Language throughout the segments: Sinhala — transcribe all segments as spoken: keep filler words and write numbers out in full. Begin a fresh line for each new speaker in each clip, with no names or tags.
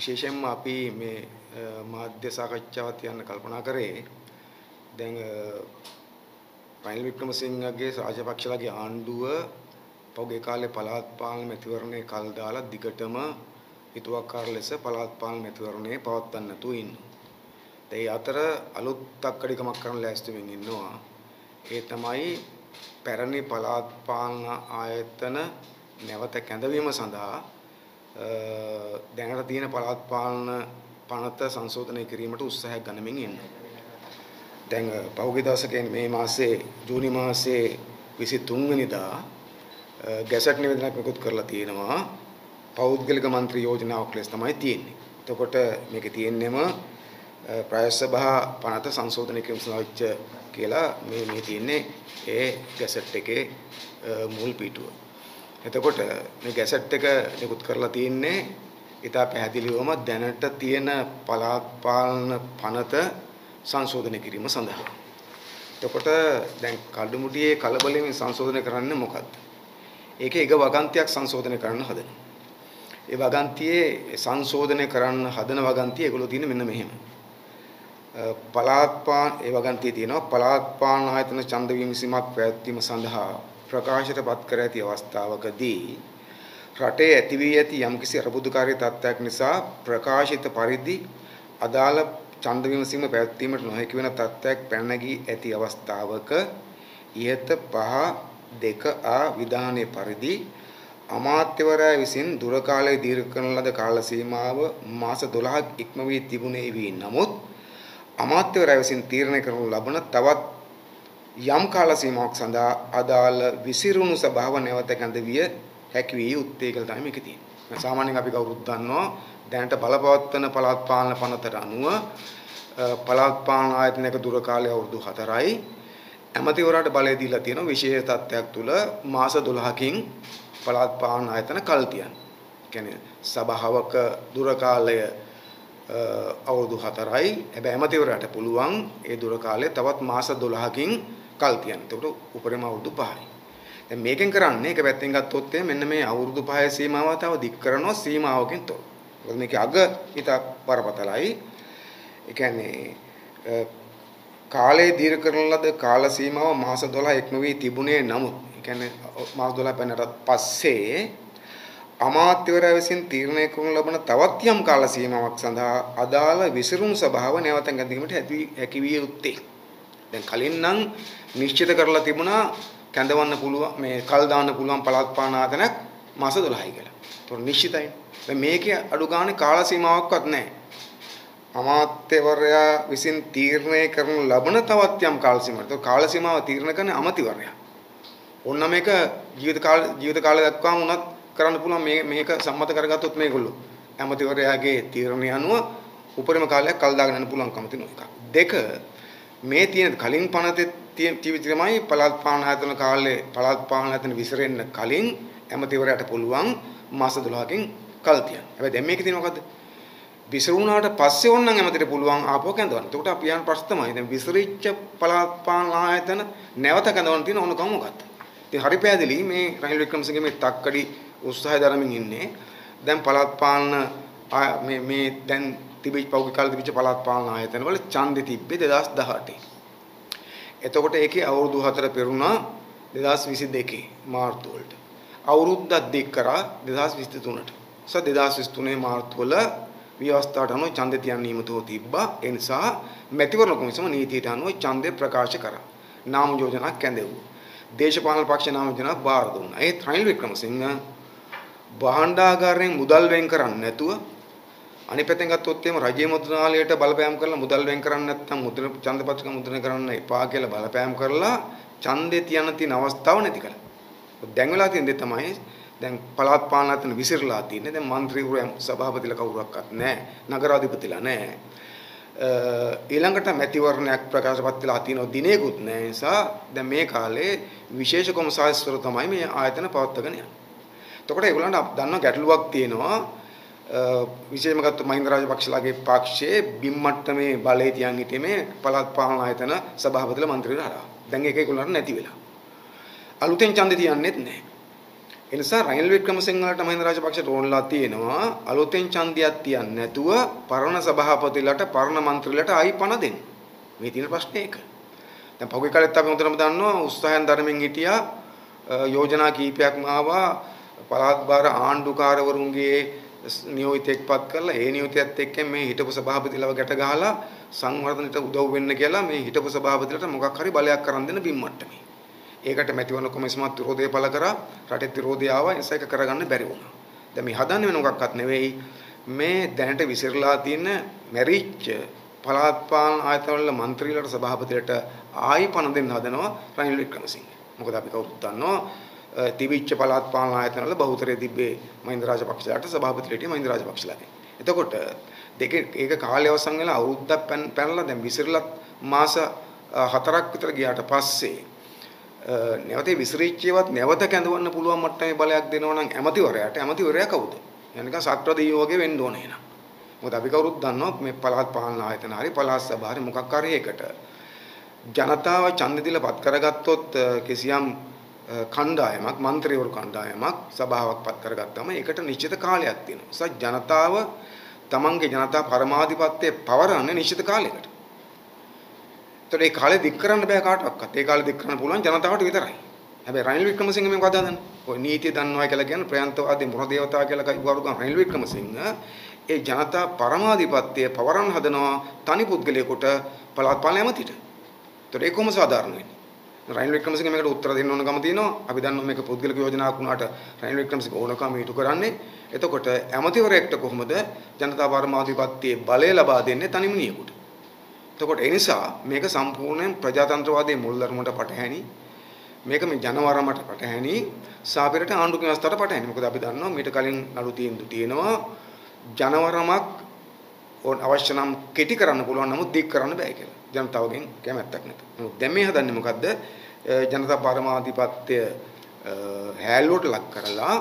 විශේෂයෙන්ම අපි මේ මාධ්‍ය සාකච්ඡාවක් තියන්න කල්පනා කරේ දැන් රනිල් වික්‍රමසිංහගේ රාජපක්ෂලාගේ ආණ්ඩුව පෞගේ කාලේ පළාත් පාලන මැතිවරණේ කල් දාලා දිගටම හිතුවක්කාර ලෙස පළාත් පාලන මැතිවරණේ පවත්වන්න නැතුව ඉන්නවා. ඒ අතර අලුත් තක්කඩිකමක් කරන්න ලෑස්ති වෙමින් ඉන්නවා. ඒ තමයි පැරණි පළාත් පාලන ආයතන නැවත කැඳවීම සඳහා දැනට තියෙන පළාත් පාලන පනත සංශෝධනය කිරීමට උත්සාහයක් ගන්නමින් ඉන්නවා. දැන් පහුගිය දවසකේ මේ මාසේ ජූනි මාසේ විසිතුන් වෙනිදා ගැසට් නිවේදනයක් නිකුත් කරලා තියෙනවා. පෞද්ගලික මන්ත්‍රී යෝජනාවක් ලෙස තමයි තියෙන්නේ. එතකොට මේකේ තියෙන්නේම ප්‍රායසභා පනත සංශෝධනය කිරීම සඳහා කියලා මේ මේ තියෙන්නේ ඒ ගැසට් එකේ මුල් පිටුව. එතකොට මේ ගැසට් එක නිකුත් කරලා තියෙන්නේ ඉතා පැහැදිලිවම දැනට තියෙන පළාත් පාලන පනත සංශෝධනය කිරීම සඳහා. එතකොට දැන් කඩමුඩියේ කලබලයෙන් සංශෝධනය කරන්නේ මොකක්ද? ඒකේ එක වගන්තියක් සංශෝධනය කරන්න හදනවා. ඒ වගන්තියේ සංශෝධනය කරන්න හදන වගන්තිය ඒගොල්ලෝ තියෙන මෙන්න මෙහෙම. පළාත් පාලන ඒ වගන්තියේ තියෙනවා පළාත් පාලන ආයතන ඡන්ද විමසීමක් පැවැත්වීම සඳහා ප්‍රකාශයටපත් කර ඇති අවස්ථාවකදී රටේ ඇති වී ඇති යම්කිසි අරුබුදුකාරී තත්ත්වයක් නිසා ප්‍රකාශිත පරිදි අදාළ ඡන්ද විමසීම පැවැත්වීමට නොහැකි වෙන තත්ත්වයක් පැන නැගී ඇති අවස්ථාවක ඉහත පහ දෙක ආ විධානයේ පරිදි අමාත්‍යවරයා විසින් දුර කාලයේ දීර්ඝ කරන ලද කාල සීමාව මාස දොළහක් ඉක්ම වී තිබුණේ වී නමුත් අමාත්‍යවරයා විසින් තීරණය කරනු ලබන තවත් යම් කාල සීමාවක් සඳහා අදාළ විසිරුණු ස්වභාව නැවත කැඳවිය හැකි වී යුත්තේ කියලා තමයි මේක තියෙන්නේ. සාමාන්‍යයෙන් අපි කවුරුත් දන්නවා දැනට බලපවත්වන පළාත් පාලන පනතට අනුව පළාත් පාලන ආයතනයක දුර කාලය අවුරුදු හතරයි ඇමතිවරයාට බලය දීලා තියෙනවා විශේෂ තත්ත්වයක් තුල මාස දොළහකින් පළාත් පාලන ආයතන කල් තියන. කියන්නේ සභාවක දුර කාලය අවුරුදු හතරයි. හැබැයි ඇමතිවරයාට පුළුවන් ඒ දුර කාලය තවත් මාස දොළහකින් කල් තියන්න. ඒකට උපරිම අවුරුදු පහයි. දැන් මේකෙන් කරන්නේ එක පැත්තෙන් ගත්තොත් මෙන්න මේ අවුරුදු පහේ සීමාව තව දික් කරනවා සීමාවකින් තොර. මොකද මේකේ අග ඊට බරපතලයි. ඒ කියන්නේ කාලයේ දීර්ඝ කරන ලද කාල සීමාව මාස දොළහ ඉක්ම වී තිබුණේ නමුත් ඒ කියන්නේ මාස දොළහ පැනනට පස්සේ අමාත්‍යවරයා විසින් තීරණය කරනු ලබන තවත් යම් කාල සීමාවක් සඳහා අදාළ විසිරුණු ස්වභාව නැවත ගැනීමට හැකි විය යුත්තේ. දැන් කලින් නම් නිශ්චිත කරලා තිබුණා කැඳවන්න පුළුවන් මේ කල් දාන්න පුළුවන් පළාත් පාලන ආයතනයක් මාස දොළහයි කියලා. ඒතොර නිශ්චිතයි. දැන් මේකේ අඩු ගානේ කාල සීමාවක්වත් නැහැ. අමාත්‍යවරයා විසින් තීරණය කරනු ලබන තවත් යම් කාල සීමාවක්. ඒතොර කාල සීමාව තීරණය කරන්නේ අමාත්‍යවරයා. ඕන්න මේක ජීවිත කාල ජීවිත කාලය දක්වාම උනත් කරන්න පුළුවන් මේ මේක සම්මත කරගත්තොත් මේගොල්ලෝ ඇමතිවරයාගේ තීරණය අනුව උපරිම කාලයක් කල් දාගෙන යන්න පුළුවන්කම තියෙන එක. දෙක මේ තියෙන කලින් පනතේ තියෙන්නේ පළාත් පාලන ආයතන කාලේ පළාත් පාලන ආයතන විසිරෙන්න කලින් ඇමතිවරයාට පුළුවන් මාස දොළහකින් කල් තියන්න. හැබැයි දැන් මේකේ තියෙන මොකද්ද? විසිරුණාට පස්සේ ඕනනම් ඇමතිට පුළුවන් ආපහු කැඳවන්න. එතකොට අපි යන ප්‍රශ්න තමයි දැන් විසිරිච්ච පළාත් පාලන ආයතන නැවත කැඳවන්න තියෙන ඕනකම මොකක්ද? ඉතින් හරි පැහැදිලි මේ රනිල් වික්‍රමසිංහ මේ තක්කඩි උත්සාහය දරමින් ඉන්නේ. දැන් පළාත් පාලන මේ මේ දැන් තිබිච්ච පෞද්ගලික කාලේ තිබිච්ච පළාත් පාලන ආයතන වල ඡන්දෙ තිබ්බේ දෙදාස් දහඅටේ. එතකොට ඒකේ අවුරුදු හතර පෙරුණා දෙදාස් විසි දෙකේ මාර්තු වලට. අවුරුද්දක් දික් කරා දෙදාස් විසි තුනට. සහ දෙදාස් විසි තුනේ මාර්තු වල ව්‍යවස්ථාවට අනුව ඡන්දෙ තියන්න නියමිතව තිබ්බා. ඒ නිසා මැතිවරණ කොමිසම නීතියට අනුව ඡන්දය ප්‍රකාශ කරා. නාම යෝජනාවක් කැඳවුවා. දේශපාලන පක්ෂ නාම යෝජනාවක් බාර දුන්නා. ඒ රනිල් වික්‍රමසිංහ භාණ්ඩාගාරයෙන් මුදල් වෙන් කරන්නේ නැතුව අනිත් පැත්තෙන් ගත්තොත් එහෙම රජයේ මුද්‍රණාලයට බලපෑම් කරලා මුදල් වෙන් කරන්නේ නැත්නම් මුද්‍රණ ඡන්දපත්‍රික මුද්‍රණය කරන්න එපා කියලා බලපෑම් කරලා ඡන්දේ තියන තියෙන අවස්ථාව නැති කළා. දැන් වෙලා තියෙන දේ තමයි දැන් පළාත් පාලන ආයතන විසිරලා තියෙන්නේ. දැන් മന്ത്രിවරු සභාපතිලා කවුරක්වත් නැහැ. නගරාධිපතිලා නැහැ. ඊළඟට මැතිවරණයක් ප්‍රකාශපත් වෙලා තියෙන දිනේකුත් නැහැ. නිසා දැන් මේ කාලේ විශේෂ කොමසාරිස්වරු තමයි මේ ආයතන පවත්වාගෙන යන්නේ. එතකොට ඒගොල්ලන්ට දන්න ගැටලුවක් තියෙනවා විශේෂයෙන්ම ගත්ත මහින්ද රාජපක්ෂලාගේ පක්ෂයේ බිම්මට්ටමේ බලය තියන් හිටියේ මේ පළාත් පාලන ආයතන සභාපතිලා മന്ത്രിවරු හරහා. දැන් ඒක ඒගොල්ලන්ට නැති වෙලා. අලුතෙන් ඡන්දෙ තියන්නෙත් නැහැ. ඒ නිසා රනිල් වික්‍රමසිංහලට මහින්ද රාජපක්ෂට ඕනලා තියෙනවා අලුතෙන් ඡන්දයක් තියන්නේ නැතුව පරණ සභාපතිලට පරණ മന്ത്രിලට ආයි පණ දෙන්න. මේ තියෙන ප්‍රශ්නේ ඒක. දැන් පහුගිය කාලෙත් අපි හොඳටම දන්නවා උත්සාහයෙන් ධර්මෙන් හිටියා යෝජනා කීපයක්ම ආවා පළාත් භාර ආණ්ඩුකාරවරුන්ගේ නියෝජිතෙක්පත් කරලා ඒ නියෝජිතයත් එක්ක මේ හිටපු සභාපතිලව ගැට ගහලා සංවර්ධනයට උදව් වෙන්න කියලා මේ හිටපු සභාපතිලට මොකක් හරි බලයක් කරන් දෙන්න බිම්මට්ටමේ. ඒකට මැතිවරණ කොමිසමත් විරෝධය පළ කරා රටේ විරෝධය ආවා නිසා ඒක කරගන්න බැරි වුණා. දැන් මේ හදන්නේ වෙන මොකක්වත් නෙවෙයි මේ දැනට විසිරලා තියෙන මැරිච්ච පළාත් පාලන ආයතනවල മന്ത്രിලට සභාපතිලට ආයි පණ දෙන්න හදනවා රනිල් වික්‍රමසිංහ. මොකද අපි කවුරුත් දන්නවා තිබිච්ච පළාත් පාලන ආයතනවල බහුතරය තිබ්බේ මහින්ද රාජපක්ෂලාට සභාපතිලට මහින්ද රාජපක්ෂලාගේ. එතකොට දෙකේ ඒක කාලය අවසන් වෙලා අවුරුද්දක් පැනලා දැන් විසිරලා මාස හතරක් විතර ගියාට පස්සේ නැවත විසිරිච්චේවත් නැවත කැඳවන්න පුළුවන් මට්ටමේ බලයක් දෙනවා නම් ඇමතිවරයාට ඇමතිවරයා කවුද? යනික සක්‍රදීයෝ වගේ වෙන්න ඕනේ නේද? මොකද අපි කවුරුත් දන්නවා මේ පළාත් පාලන ආයතන හරි පළාත් සභා හරි මොකක් හරි එකට ජනතාව ඡන්ද දීලා පත් කරගත්තොත් කිසියම් කණ්ඩායමක් മന്ത്രിවරු කණ්ඩායමක් සභාවක් පත් කරගත්තම ඒකට නිශ්චිත කාලයක් තියෙනවා. ඒ නිසා ජනතාව තමන්ගේ ජනතා පරමාධිපත්‍යය පවරන්නේ නිශ්චිත කාලයකට. ඒතකොට ඒ කාලේ දික් කරන්න බෑ කාටවත්. ඒ කාලේ දික් කරන්න පුළුවන් ජනතාවට විතරයි. හැබැයි රනිල් වික්‍රමසිංහ මේක හදාගන්න. ඔය නීතිය දන්නවා කියලා කියන ප්‍රයන්තවාදී මුර දේවතාවා කියලා කවුරු ගන්න රනිල් වික්‍රමසිංහ ඒ ජනතා පරමාධිපත්‍යය පවරන්න හදනවා තනි පුද්ගලයෙකුට පළාත් පාලන ඇමතිට. ඒතකොට ඒක කොහොම සාධාරණ වෙන්නේ? රනිල් වික්‍රමසිංහ මේකට උත්තර දෙන්න ඕන ගම තියෙනවා. අපි දන්නවා මේක පුද්ගලික යෝජනාවක් වුණාට රනිල් වික්‍රමසිංහ ඕනකම ඊට කරන්නේ. එතකොට ඇමතිවරයෙක්ට කොහොමද ජනතා පරමාධිපත්‍යයේ බලය ලබා දෙන්නේ තනි මිනිහෙකුට? එතකොට ඒ නිසා මේක සම්පූර්ණයෙන් ප්‍රජාතන්ත්‍රවාදයේ මුල් ධර්මයට පටහැනි. මේක මේ ජනවරමට පටහැනි. සාපේරට ආණ්ඩුක ව්‍යවස්ථාවට පටහැනි. මොකද අපි දන්නවා මීට කලින් නඩු තීන්දුව තියෙනවා ජනවරමක් අවශ්‍ය නම් කෙටි කරන්න පුළුවන් නමුත් දික් කරන්න බෑ කියලා. ජනතාවගෙන් කැමැත්තක් නැත. නමුත් දැන් මේ හදන්නේ මොකද්ද? ජනතා පරමාධිපත්‍ය හැල්ලුවට ලක් කරලා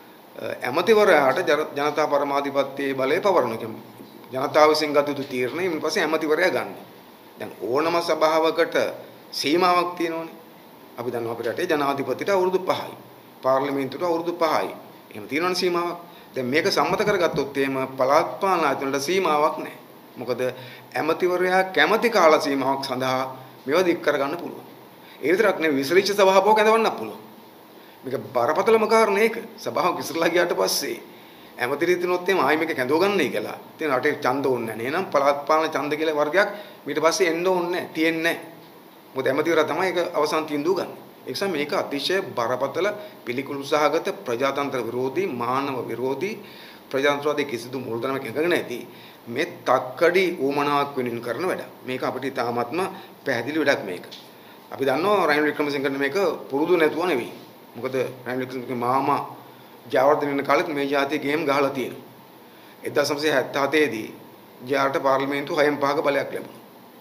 ඇමතිවරයාට ජනතා පරමාධිපත්‍යයේ බලය පවරන කියන්නේ ජනතාව විසින් ගත යුතු තීරණය ඊට පස්සේ ඇමතිවරයා ගන්න. දැන් ඕනම සභාවකට සීමාවක් තියෙනවනේ. අපි දන්නවා අපේ රටේ ජනාධිපතිට අවුරුදු පහයි. පාර්ලිමේන්තුවට අවුරුදු පහයි. එහෙම තියෙනවනේ සීමාවක්. දැන් මේක සම්මත කරගත්තොත් එහෙම පළාත් පාලන ආයතනවල සීමාවක් නැහැ. මොකද ඇමතිවරයා කැමැති කාල සීමාවක් සඳහා මේවා දික් කරගන්න පුළුවන්. ඒ විතරක් නෙවෙයි විසිරිච්ච සභාවක ඇඳවන්නත් පුළුවන්. මේක බරපතලම කාරණේ ඒක. සභාවක් විසිරලා ගියාට පස්සේ ඇමති රීතිනොත් එම ආයි මේක කැඳව ගන්නයි කියලා. ඉතින් රටේ ඡන්ද ඕනේ නැහැ. එහෙනම් පළාත් පාලන ඡන්ද කියලා වර්ගයක් ඊට පස්සේ එන්න ඕනේ නැහැ. තියෙන්නේ නැහැ. මොකද ඇමතිවරයා තමයි ඒක අවසන් තීන්දුව ගන්න. ඒ නිසා මේක අතිශය බරපතල පිළිකුල් සහගත ප්‍රජාතන්ත්‍ර විරෝධී මානව විරෝධී ප්‍රජාතන්ත්‍රවාදී කිසිදු මූලධර්මයක එකඟ නැති මේ තක්කඩි ඌමනාවක් වෙනින් කරන වැඩක්. මේක අපිට තාමත්ම පැහැදිලි වැඩක් මේක. අපි දන්නවා රනිල් වික්‍රමසිංහට මේක පුරුදු නැතුව නෙවෙයි. මොකද රනිල් වික්‍රමසිංහගේ මාමා ජයවර්ධන වෙන කාලෙත් මේ જાතිය ගේම් ගහලා තියෙනවා. එක්දහස් නවසිය හැත්තෑ දී ජයාට පාර්ලිමේන්තුව හයෙන් පහක බලයක් ලැබුණා.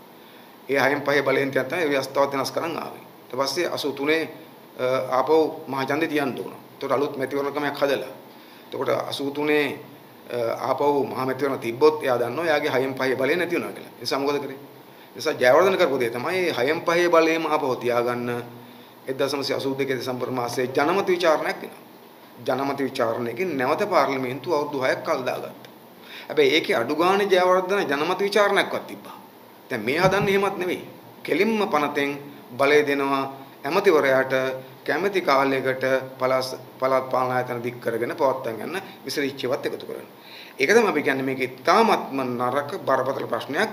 ඒ හයෙන් පහේ බලයෙන් තමයි ව්‍යවස්ථාවත් වෙනස් කරන් ආවේ. ඊට පස්සේ අසූ තුනේ ආපහු මහජන්දේ තියන්න උනා. ඒතකොට අලුත් මැතිවරණකමක් හදලා. එතකොට අසූ තුනේ ආපහු මහ මැතිවරණ තිබ්බොත් එයා දන්නවා එයාගේ හයෙන් පහේ බලය නැති වෙනවා කියලා. ඒ නිසා මොකද කරේ? ඒ නිසා ජයවර්ධන කරපු දේ තමයි හයෙන් පහේ බලයම ආපහු තියාගන්න එක්දහස් නවසිය අසූ දෙකේ දෙසැම්බර් මාසයේ ජනමත විචාරණයක් වෙනවා. ජනමත විචාරණයකින් නැවත පාර්ලිමේන්තුව අවුරුදු හයක් කල් දාගත්තා. හැබැයි ඒකේ අඩු ගානේ ජයවර්ධන ජනමත විචාරණයක්වත් තිබ්බා. දැන් මේ හදන්නේ එහෙමත් නෙවෙයි. කෙලින්ම පනතෙන් බලය දෙනවා ඇමතිවරයාට කැමැති කාලයකට පළාත් පළාත් පාලන ආයතන දික් කරගෙන පවත්වා ගන්න විසිරිච්චවත් එකතු කරන්න. ඒක තමයි අපි කියන්නේ මේක ඉතාමත්ම නරක බරපතල ප්‍රශ්නයක්.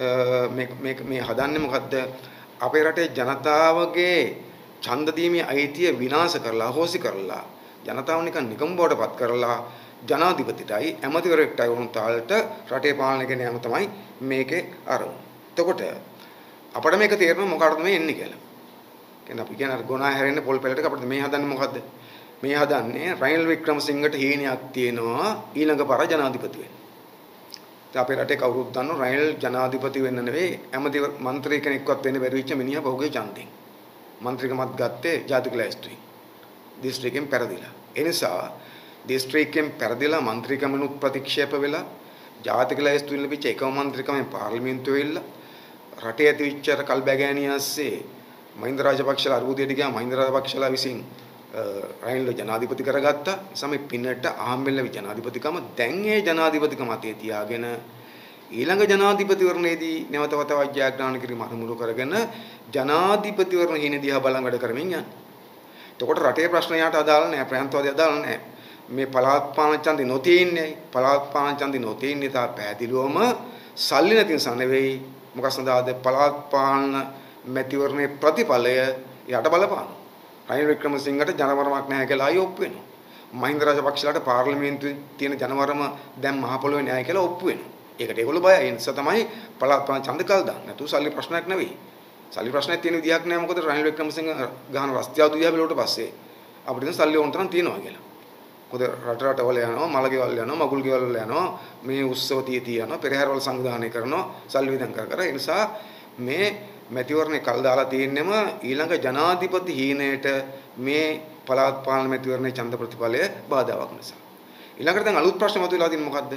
මේ මේ මේ හදන්නේ මොකද්ද? අපේ රටේ ජනතාවගේ ඡන්ද දීමේ අයිතිය විනාශ කරලා හොසි කරලා ජනතාව නිකන් නිකම් බවටපත් කරලා ජනාධිපතිටයි ඇමතිවරයෙක්ටයි වුණ තාලට රටේ පාලනය කරන යම තමයි මේකේ අරමුණ. එතකොට අපිට මේක තේරෙනවා මොකටද මේ එන්නේ කියලා. කියන්නේ අපි කියන අර ගොනා හැරෙන්න පොල් පෙළට අපිට මේ හදන්නේ මොකද්ද? මේ හදන්නේ රනිල් වික්‍රමසිංහට හීනයක් තියෙනවා ඊළඟ පාර ජනාධිපති වෙන්න. දැන් අපේ රටේ කවුරුත් දන්නව රනිල් ජනාධිපති වෙන්න නෙවෙයි ඇමති മന്ത്രി කෙනෙක්වත් වෙන්න බැරි වෙච්ච මිනිහා පහුගිය ඡන්දෙන්. മന്ത്രിකමත් ගත්තේ ජාතික ලැයිස්තුවෙන්. දිස්ත්‍රික්කෙන් පෙරදිලා. ඒ නිසා දිස්ත්‍රික්කෙන් පෙරදිලා മന്ത്രിකමනුත් ප්‍රතික්ෂේප වෙලා ජාතික ලැයිස්තුවෙන් ලැබිච්ච එකම മന്ത്രിකමෙන් පාර්ලිමේන්තුවේ වෙilla රටේ ඇතිවෙච්ච කල්බැගෑනිය ඇස්සේ මහින්ද රාජපක්ෂලා අරුබුදයට ගියා මහින්ද රාජපක්ෂලා විසින් රනිල් ජනාධිපති කරගත්තා. සමේ පින්නට ආම්බෙල්ලවි ජනාධිපතිකම දැන් ඒ ජනාධිපතිකම අතේ තියාගෙන ඊළඟ ජනාධිපතිවරණයේදී නැවත වතාවක් ජයග්‍රහණ කිරීම අනුමුණු කරගෙන ජනාධිපතිවරණ හිණ දිහා බලන් වැඩ කරමින් යන්නේ. එතකොට රටේ ප්‍රශ්නයට අදාළ නැහැ, ප්‍රාන්තවාදී අදාළ නැහැ. මේ පළාත් පාලන ඡන්දේ නොතියන්නේ පළාත් පාලන ඡන්දේ නොතියන්නේ තා පැහැදිලිවම සල්ලි නැති නිසා නෙවෙයි. මොකක් සඳහාද? පළාත් පාලන මැතිවරණයේ ප්‍රතිඵලය යට බලපාන. රනිල් වික්‍රමසිංහට ජනවරමක් නැහැ කියලා ආයෙ ඔප්පු වෙනවා. මහින්ද රාජපක්ෂලාට පාර්ලිමේන්තුවේ තියෙන ජනවරම දැන් මහ පොළොවේ නැහැ කියලා ඔප්පු වෙනවා. ඒකට ඒගොල්ලෝ බයයි. ඒ නිසා තමයි පළාත් පාලන ඡන්ද කල් දාන්නේ. නැතු සල්ලි ප්‍රශ්නයක් නෙවෙයි. සල්ලි ප්‍රශ්නයක් තියෙන විදියක් නෑ. මොකද රනිල් වික්‍රමසිංහ ගහන රස්තියාදු දිහා බලුවට පස්සේ අපිට සල්ලි ඕන තරම් තියෙනවා කියලා. මොකද රට රටවල යනවා, මලගෙවල් යනවා, මගුල් ගෙවල් වල යනවා, මේ උත්සව තිය තිය යනවා, පෙරහැරවල සංවිධානය කරනවා, සල්ලි වියදම් කර කර. ඒ නිසා මේ මැතිවරණේ කල් දාලා තියෙන්නම ඊළඟ ජනාධිපති හීනයට මේ පළාත් පාලන මැතිවරණේ ඡන්ද ප්‍රතිඵලය බාධාවක් නිසා. ඊළඟට දැන් අලුත් ප්‍රශ්න මතුවලා තියෙන්නේ මොකද්ද?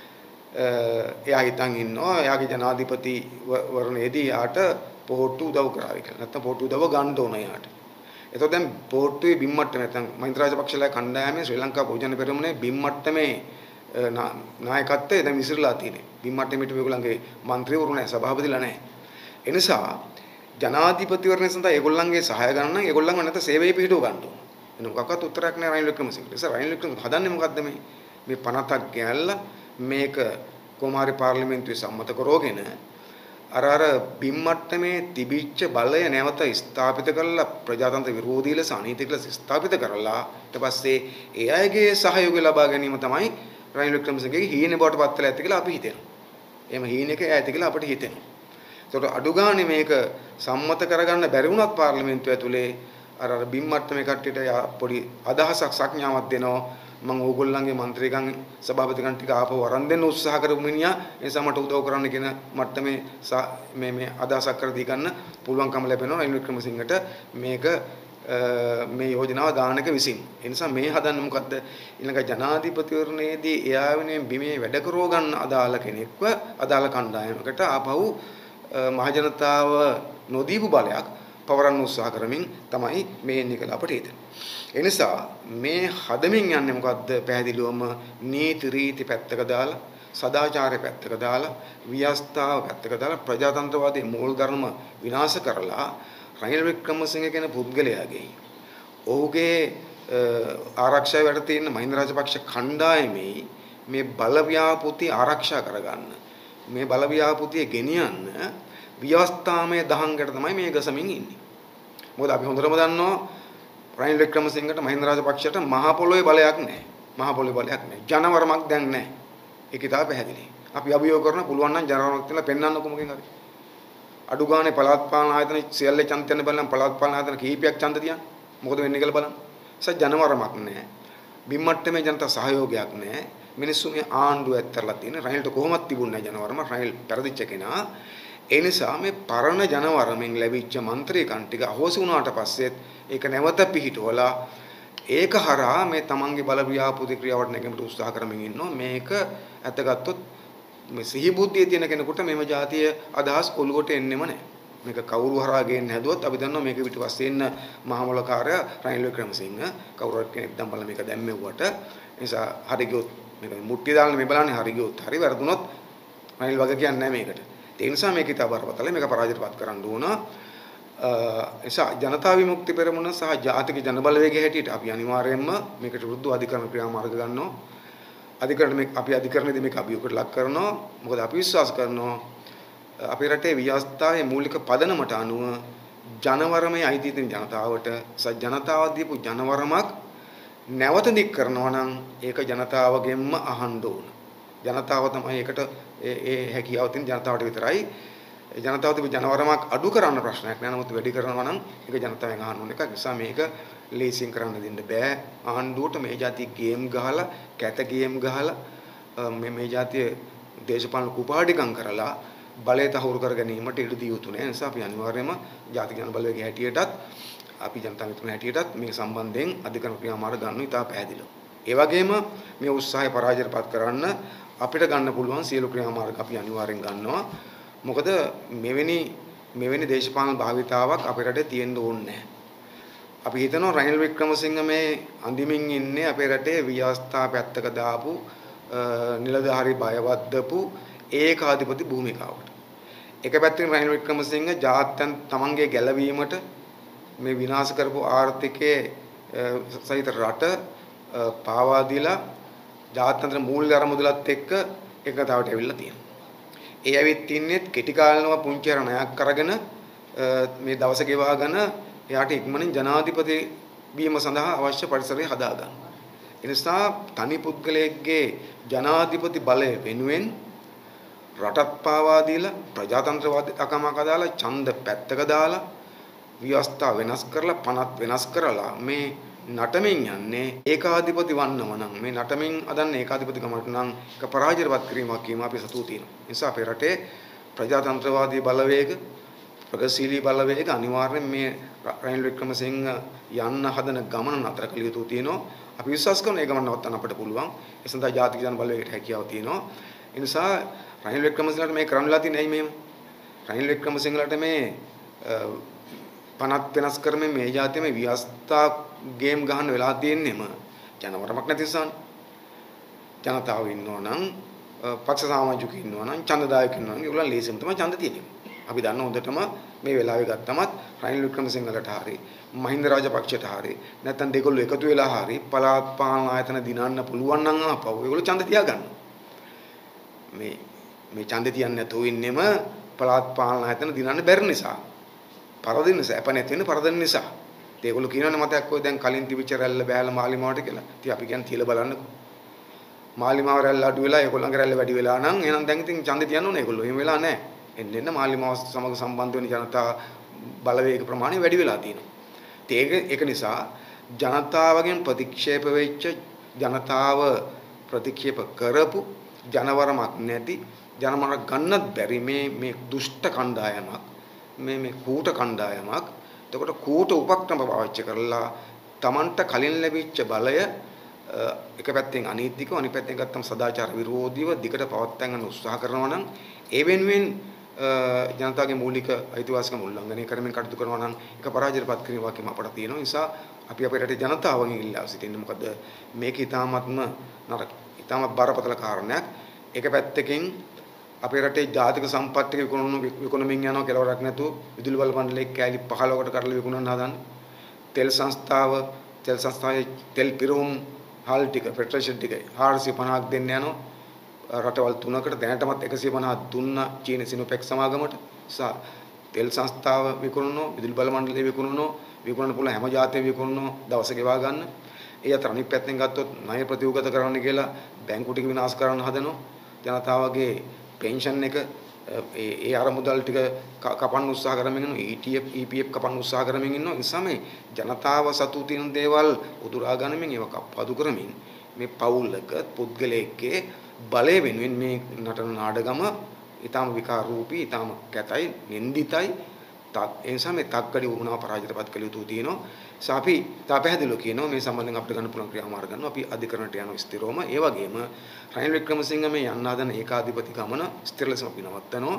එයා හිතන් ඉන්නවා එයාගේ ජනාධිපති වරණයේදී යාට පොහොට්ටු උදව් කරાવી කියලා. නැත්නම් පොහොට්ටු උදව්ව ගන්න ඕන යාට. එතකොට දැන් පොහොට්ටුවේ බිම්මට්ටම නැත්නම් මහින්ද රාජපක්ෂලා කණ්ඩායමේ ශ්‍රී ලංකා පොජන පෙරමුණේ බිම්මට්ටමේ නායකත්වය දැන් විසිරලා තියෙන්නේ. බිම්මට්ටමේට මේගොල්ලන්ගේ മന്ത്രിවරු නැහැ, සභාපතිලා නැහැ. ඒ නිසා ජනාධිපතිවරණය සඳහා ඒගොල්ලන්ගේ සහාය ගන්න නම් ඒගොල්ලන්ව නැත්නම් සේවයේ පිහිටව ගන්න ඕන. එන මොකක්වත් උත්තරයක් නැහැ රනිල් වික්‍රමසිංහ. ඒ නිසා රනිල් වික්‍රමසිංහ හදන්නේ මොකද්ද මේ? මේ පනතක් ගෑල්ලා මේක කොමාරි පාර්ලිමේන්තුවේ සම්මත කරෝගෙන අර අර බිම්මට්ටමේ තිබිච්ච බලය නැවත ස්ථාපිත කරලා ප්‍රජාතන්ත්‍ර විරෝධී ලෙස අනීතික ලෙස ස්ථාපිත කරලා ඊට පස්සේ ඒ අයගේ සහයෝගය ලබා ගැනීම තමයි රනිල් වික්‍රමසිංහගේ හීන බවට පත් වෙලා ඇති කියලා අපි හිතෙනවා. එහෙම හීනක ඇති කියලා අපිට හිතෙනවා. ඒකට අඩු ගානේ මේක සම්මත කරගන්න බැරි වුණත් පාර්ලිමේන්තුව ඇතුලේ අර අර බිම්මට්ටමේ කට්ටියට පොඩි අදහසක් සංඥාවක් දෙනවා. මම ඕගොල්ලන්ගේ മന്ത്രിකම් සභාපතිකම් ටික ආපහු වරන් දෙන්න උත්සාහ කරපු මිනිහා ඒ නිසා මට උදව් කරන්න කියන මට්ටමේ මේ මේ අදහසක් කර දී ගන්න පුළුවන්කම ලැබෙනවා රනිල් වික්‍රමසිංහට මේක මේ යෝජනාව දානක විසින්. ඒ නිසා මේ හදන්නේ මොකද්ද? ඊළඟ ජනාධිපතිවරණයේදී එයා වෙනුවෙන් බිමේ වැඩ කරව ගන්න අදාළ කෙනෙක්ව අදාළ කණ්ඩායමකට ආපහු මහජනතාව නොදීපු බලයක් පවරන්න උත්සාහ කරමින් තමයි මේ එන්නේ කියලා අපට හිතෙනවා. ඒ නිසා මේ හදමින් යන්නේ මොකද්ද? පැහැදිලිවම නීති රීති පැත්තක දාලා, සදාචාරය පැත්තක දාලා, ව්‍යවස්ථාව පැත්තක දාලා ප්‍රජාතන්ත්‍රවාදී මූල ධර්ම විනාශ කරලා රනිල් වික්‍රමසිංහ කියන පුද්ගලයාගේ ඔහුගේ ආරක්ෂාව යට තියෙන මහින්ද රාජපක්ෂ කණ්ඩායමේ මේ බල ව්‍යාපෘති ආරක්ෂා කරගන්න, මේ බල ව්‍යාපෘතිය ගෙනියන්න ව්‍යවස්ථාමය දහංගට තමයි මේ ගසමින් ඉන්නේ. මොකද අපි හොඳටම දන්නවා රනිල් වික්‍රමසිංහට මහින්ද රාජපක්ෂට මහ පොළොවේ බලයක් නැහැ. මහ පොළොවේ බලයක් නැහැ. ජනවරමක් දැන් නැහැ. ඒක ඉතාල පැහැදිලි. අපි අභියෝග කරන පුළුවන් නම් ජනවරමක් තියලා පෙන්වන්නකො මොකෙන් හරි. අඩු ගානේ පළාත් පාලන ආයතන සියල්ලේ ඡන්ද තියන්න බලන්න පළාත් පාලන ආයතන කීපයක් ඡන්ද තියන්න. මොකද වෙන්නේ කියලා බලන්න. සත්‍ය ජනවරමක් නැහැ. බිම්මට්ටමේ ජනතා සහයෝගයක් නැහැ. මිනිස්සු මේ ආණ්ඩුව ඇත්තරලා තියෙන රනිල්ට කොහොමද තිබුණේ ජනවරම? රනිල් පෙරදිච්ච කෙනා. ඒ නිසා මේ පරණ ජනවරමෙන් ලැබිච්ච മന്ത്രിකම් ටික අහෝසි වුණාට පස්සෙත් ඒක නැවත පිහිටවලා ඒක හරහා මේ තමන්ගේ බල ව්‍යාපෘති ක්‍රියාවට නැගෙන්නට උත්සාහ කරමින් ඉන්නවා. මේක ඇතගත්තොත් මේ සිහි බුද්ධිය තියෙන කෙනෙකුට මේව જાතිය අදහස් ඔලුවට එන්නෙම නැහැ. මේක කවුරු හරහා ගේන්න හැදුවොත් අපි දන්නවා මේක පිටිපස්සේ ඉන්න මහමොලකාරය රනිල් වික්‍රමසිංහ කවුරුත් කෙනෙක් දැම්බලා මේක දැම්මෙව්වට නිසා හරි ගියොත් මේක මුට්ටිය දාන්න මේ බලන්නේ හරි ගියොත් හරි වැරදුනොත් රනිල් වගේ කියන්නේ නැහැ මේකට. ඒ නිසා මේක ඉතා බරපතල මේක පරාජයටපත් කරන්න ඕන. නිසා ජනතා විමුක්ති පෙරමුණ සහ ජාතික ජනබලවේගය හැටියට අපි අනිවාර්යයෙන්ම මේකට විරුද්ධව අධිකරණ ක්‍රියාමාර්ග ගන්නවා. අධිකරණ මේ අපි අධිකරණයේදී මේක අභියෝගකට ලක් කරනවා. මොකද අපි විශ්වාස කරනවා අපේ රටේ ව්‍යවස්ථාවේ මූලික පදනමට අනුව ජනවරමේ අයිති තියෙන ජනතාවට සහ ජනතාව දීපු ජනවරමක් නැවත දික් කරනවා නම් ඒක ජනතාවගෙන්ම අහන්න ඕන. ජනතාව තමයි ඒකට ඒ ඒ හැකියාව තියෙන ජනතාවට විතරයි. ජනතාව තිබු ජනවරමක් අඩු කරන්න ප්‍රශ්නයක් නෑ. නමුත් වැඩි කරනවා නම් ඒක ජනතාවෙන් අහන්න ඕන එකක්. නිසා මේක ලේසියෙන් කරන්න දෙන්න බෑ. ආණ්ඩුවට මේ જાති ගේම් ගහලා, කැත ගේම් ගහලා මේ මේ જાතිය දේශපාලන කුපාඩිකම් කරලා බලය තහවුරු කර ගැනීමට ඉඩ දිය යුතු නෑ. නිසා අපි අනිවාර්යයෙන්ම ජාතික ජනබලවේගයේ හැටියටත් අපි ජනතා මිතුරුන් හැටියටත් මේ සම්බන්ධයෙන් අධිකරණ ක්‍රියාමාර්ග ගන්න ඉතා පැහැදිලිව. ඒ වගේම මේ උත්සාහය පරාජයටපත් කරන්න අපිට ගන්න පුළුවන් සියලු ක්‍රියාමාර්ග අපි අනිවාර්යෙන් ගන්නවා. මොකද මෙවැනි මෙවැනි දේශපාලන භාවිතාවක් අපේ රටේ තියෙන්න ඕනේ නැහැ. අපි හිතනවා රනිල් වික්‍රමසිංහ මේ අඳිමින් ඉන්නේ අපේ රටේ ව්‍යවස්ථා පැත්තක දාපු නිලධාරි බයවද්දපු ඒකාධිපති භූමිකාවට. එක පැත්තකින් රනිල් වික්‍රමසිංහ ජාත්‍යන් තමන්ගේ ගැලවීමට මේ විනාශ කරපු ආර්ථිකයේ සහිත රට පාවා දීලා ජාත්‍යන්තර මූල්‍ය අරමුදලත් එක්ක එකතාවට ඇවිල්ලා තියෙනවා. ඒ ඇවිත් ඉන්නේ කෙටි කාලනව පුංචි රණයක් අරගෙන මේ දවස ගෙවාගෙන එයාට ඉක්මනින් ජනාධිපති වීම සඳහා අවශ්‍ය පරිසරය හදා ගන්න. ඒ නිසා තනි පුද්ගලයෙක්ගේ ජනාධිපති බලය වෙනුවෙන් රටත් පාවා දීලා ප්‍රජාතන්ත්‍රවාදී අකමක දාලා ඡන්ද පැත්තක දාලා ව්‍යවස්ථා වෙනස් කරලා පනත් වෙනස් කරලා මේ නටමින් යන්නේ ඒකාධිපති වන්නම නම් මේ නටමින් අදන්නේ ඒකාධිපතිකමට නම් එක පරාජයපත් කිරීමක් කියම අපි සතු තියෙනවා. ඒ නිසා අපේ රටේ ප්‍රජාතන්ත්‍රවාදී බලවේග ප්‍රගතිශීලී බලවේග අනිවාර්යෙන් මේ රනිල් වික්‍රමසිංහ යන්න හදන ගමන නතර කළ යුතු තියෙනවා. අපි විශ්වාස කරන ඒ ගමන නවත්තන්න අපිට පුළුවන්. ඒ සඳහා ජාතික ජන බලවේගයට හැකියාව තියෙනවා. ඒ නිසා රනිල් වික්‍රමසිංහලට මේ කරන්නලා තියෙන්නේ ඇයි මෙහෙම? රනිල් වික්‍රමසිංහලට මේ පනත් වෙනස් කරමින් මේ ජාතියේ මේ ව්‍යවස්ථා ගේම් ගහන්න වෙලා තියෙන්නේම ජනවරමක් නැති නිසානේ. ජනතාව ඉන්නවා නම් පක්ෂ සමාජිකයෝ ඉන්නවා නම් ඡන්දදායකයෝ ඉන්නවා නම් ඒගොල්ලන් ලේසියෙන් තමයි ඡන්ද තියෙන්නේ. අපි දන්න හොඳටම මේ වෙලාවේ ගත්තමත් රනිල් වික්‍රමසිංහලට හරි මහින්ද රාජපක්ෂට හරි නැත්නම් දෙගොල්ලෝ එකතු වෙලා හරි පළාත් පාලන ආයතන දිනන්න පුළුවන් නම් ආපහු ඒගොල්ලෝ ඡන්ද තියාගන්න. මේ මේ ඡන්ද තියන්නේ නැතුව ඉන්නෙම පළාත් පාලන ආයතන දිනන්න බැරි නිසා. පරදින නිසා අප නැති වෙන පරදින නිසා. ඒගොල්ලෝ කියනවනේ මතයක් ඔය දැන් කලින් තිබිච්ච රැල්ල බෑලා මාලිමාවට කියලා. ඉතින් අපි කියන්නේ තියලා බලන්නකෝ. මාලිමාව රැල්ල අඩු වෙලා ඒගොල්ලන්ගේ රැල්ල වැඩි වෙලා නම් එහෙනම් දැන් ඉතින් ඡන්ද තියන්න ඕනේ ඒගොල්ලෝ. එහෙම වෙලා නැහැ. එන්න එන්න මාලිමාව සමග සම්බන්ධ වෙන ජනතා බලවේග ප්‍රමාණය වැඩි වෙලා තියෙනවා. ඒක ඒක නිසා ජනතාවගෙන් ප්‍රතික්ෂේප වෙච්ච ජනතාව ප්‍රතික්ෂේප කරපු ජනවරමක් නැති ජනමන ගන්නත් බැරි මේ මේ දුෂ්ට කණ්ඩායමක් මේ මේ කූට කණ්ඩායමක් එතකොට කූට උපක්‍රම පාවිච්චි කරලා Tamanට කලින් ලැබිච්ච බලය එක පැත්තෙන් අනීතිකව අනිත් පැත්තෙන් ගත්තම සදාචාර විරෝධීව දිකට පවත්වා ගන්න උත්සාහ කරනවා නම් ඒ වෙනුවෙන් ජනතාවගේ මූලික අයිතිවාසිකම් උල්ලංඝනය කරමින් කටයුතු කරනවා නම් ඒක පරාජයපත් කිරීමක් වගේම අපට තියෙනවා. ඒ නිසා අපි අපේ රටේ ජනතාවගෙන් ඉල්ලා සිටින්නේ මොකද මේක ඊටාත්ම නරක ඊටාත්ම බරපතල කාරණයක්. එක පැත්තකින් අපේ රටේ ජාතික සම්පත් ටික විකුණන විකුණමින් යනවා කෙලවරක් නැතුව විදුලි බල මණ්ඩලයේ කෑලි පහළොවකට කඩලා විකුණන්න හදන්නේ. තෙල් සංස්ථාව තෙල් සංස්ථාවේ තෙල් පිරවුම් හාල් ටික පෙට්‍රෝෂන් ටික හාරසිය පනහක් දෙන්න යනවා. රටවල් තුනකට දැනටමත් එකසිය පනහක් දුන්න චීන සිනෝපෙක් සමාගමට. සා තෙල් සංස්ථාව විකුණනවා විදුලි බල මණ්ඩලයේ විකුණනවා විකුණන පුළුවන් හැම ජාතියෙම විකුණනවා දවස ගෙවා ගන්න. ඒ අතර අනිත් පැත්තෙන් ගත්තොත් ණය ප්‍රතිඋගත කරන්න කියලා බැංකු ටික විනාශ කරන්න හදනවා. ජනතාවගේ පෙන්ෂන් එක ඒ ඒ අරමුදල් ටික කපන්න උත්සාහ කරමින් ඉන්නවා. E T F E P F කපන්න උත්සාහ කරමින් ඉන්නවා. ඒ නිසා මේ ජනතාව සතු තියෙන දේවල් උදුරා ගනිමින් ඒවා කප්පාදු කරමින් මේ පවුලක පුද්ගලයෙක්ගේ බලය වෙනුවෙන් මේ නටන නාඩගම ඊටාම විකාර රූපී ඊටාම කැතයි නින්දිතයි ඒ නිසා මේ තක්කඩි වුණා පරාජයටපත් කළ යුතු තියෙනවා. නිසා අපි තාපහැදිලිව කියනවා මේ සම්බන්ධයෙන් අපිට ගන්න පුළුවන් ක්‍රියාමාර්ග ගන්නවා. අපි අධිකරණයට යන ස්ථිරවම ඒ වගේම රනිල් වික්‍රමසිංහ මේ යන්න හදන ඒකාධිපති ගමන ස්ථිර ලෙසම අපි නවත්තනවා.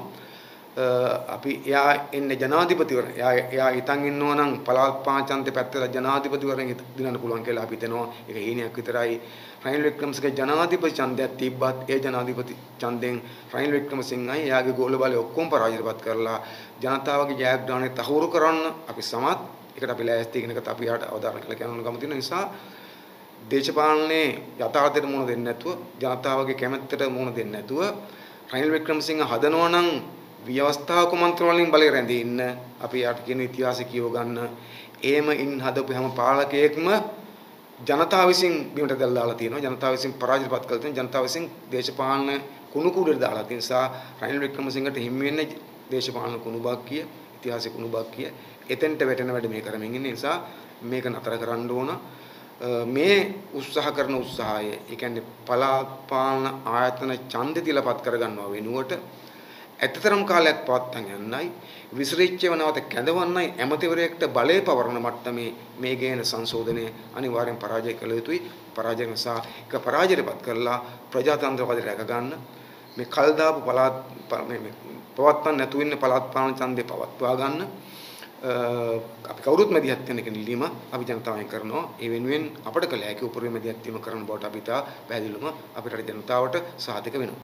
අපි එයා එන්නේ ජනාධිපතිවර එයා එයා හිතන් ඉන්නවා නම් පළාත් පාචන්තේ පැත්තට ජනාධිපතිවරෙන් දිනන්න පුළුවන් කියලා අපි හිතනවා. ඒක හීනයක් විතරයි. රනිල් වික්‍රමසිංහ ජනාධිපති ඡන්දයක් තිබ්බත් ඒ ජනාධිපති ඡන්දෙන් රනිල් වික්‍රමසිංහයි එයාගේ ගෝල බලය ඔක්කොම පරාජයපත් කරලා ජනතාවගේ ජයග්‍රහණය තහවුරු කරන්න අපි සමත්. ඒකට අපි ලෑස්ති කියන එකට අපි යාට අවධාරණ කළ කියනවා ගම තියෙන නිසා දේශපාලනයේ යථාර්ථයට මුහුණ දෙන්නේ නැතුව ජනතාවගේ කැමැත්තට මුහුණ දෙන්නේ නැතුව රනිල් වික්‍රමසිංහ හදනවා නම් ව්‍යවස්ථාවක මන්ත්‍ර වලින් බලය රැඳී ඉන්න අපි යාට කියන ඉතිහාසය කියව ගන්න. එහෙම ඉන් හදපු හැම පාලකයෙක්ම ජනතාව විසින් බිමට දැල්ලාලා තියෙනවා. ජනතාව විසින් පරාජයපත් කළ තියෙනවා. ජනතාව විසින් දේශපාලන කුණු කුඩේට දාලා තියෙන නිසා රනිල් වික්‍රමසිංහට හිමි වෙන්නේ දේශපාලන කුණු බාක්කිය, ඉතිහාස කුණු බාක්කිය. එතෙන්ට වැටෙන වැඩ මේ කරමින් ඉන්න නිසා මේක නතර කරන්න ඕන. මේ උත්සාහ කරන උත්සාහය, ඒ කියන්නේ පළාත් පාලන ආයතන ඡන්දෙ තිලපත් කරගන්නවා වෙනුවට ඇත්තතරම් කාලයක් පවත්වාගෙන යන්නයි විසිරිච්ච වනවත කැඳවන්නයි ඇමතිවරයෙක්ට බලය පවරන මට්ටමේ මේ ගේන සංශෝධනය අනිවාර්යෙන් පරාජය කළ යුතුයි. පරාජය නිසා ඒක පරාජයටපත් කරලා ප්‍රජාතන්ත්‍රවාදී රැක ගන්න මේ කල් දාපු පළාත් මේ පවත්වන්න නැතු වෙන්න පළාත් පාලන ඡන්දේ පවත්වා ගන්න අපි කවුරුත් මැදිහත් වෙන කෙනෙක්ලීම අපි ජනතාවෙන් කරනවා. ඒ වෙනුවෙන් අපට කළ හැකි උපරිම මැදිහත් වීම කරන බවට අපි තා පැහැදිලිවම අපේ රට ජනතාවට සාධක වෙනවා.